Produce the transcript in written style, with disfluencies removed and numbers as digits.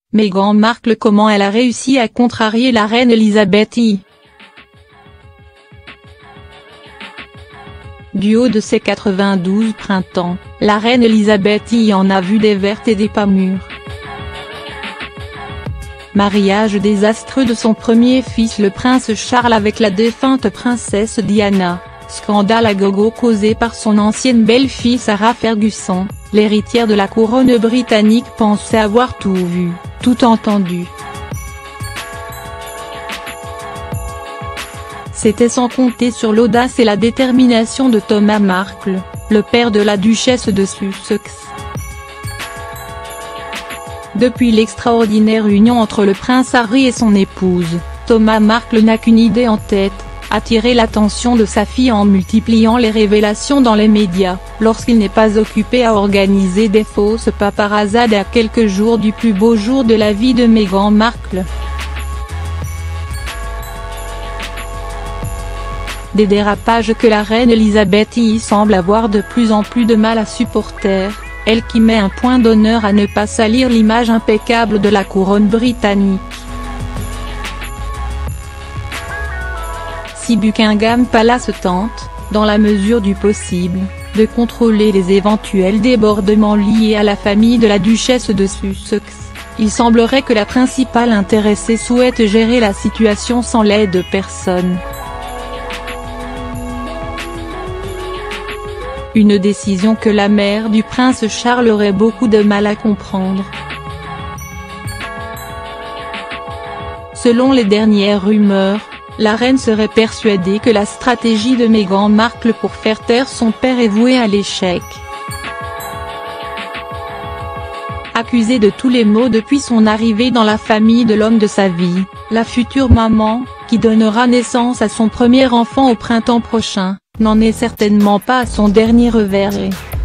Meghan Markle, comment elle a réussi à contrarier la reine Elisabeth I. Du haut de ses 92 printemps, la reine Elisabeth I en a vu des vertes et des pas mûres. Mariage désastreux de son premier fils le prince Charles avec la défunte princesse Diana, scandale à gogo causé par son ancienne belle-fille Sarah Ferguson, l'héritière de la couronne britannique pensait avoir tout vu, tout entendu. C'était sans compter sur l'audace et la détermination de Thomas Markle, le père de la duchesse de Sussex. Depuis l'extraordinaire union entre le prince Harry et son épouse, Thomas Markle n'a qu'une idée en tête: attirer l'attention de sa fille en multipliant les révélations dans les médias, lorsqu'il n'est pas occupé à organiser des fausses paparazzades à quelques jours du plus beau jour de la vie de Meghan Markle. Des dérapages que la reine Elisabeth I semble avoir de plus en plus de mal à supporter, elle qui met un point d'honneur à ne pas salir l'image impeccable de la couronne britannique. Si Buckingham Palace tente, dans la mesure du possible, de contrôler les éventuels débordements liés à la famille de la duchesse de Sussex, il semblerait que la principale intéressée souhaite gérer la situation sans l'aide de personne. Une décision que la mère du prince Charles aurait beaucoup de mal à comprendre. Selon les dernières rumeurs, la reine serait persuadée que la stratégie de Meghan Markle pour faire taire son père est vouée à l'échec. Accusée de tous les maux depuis son arrivée dans la famille de l'homme de sa vie, la future maman, qui donnera naissance à son premier enfant au printemps prochain, n'en est certainement pas à son dernier revers.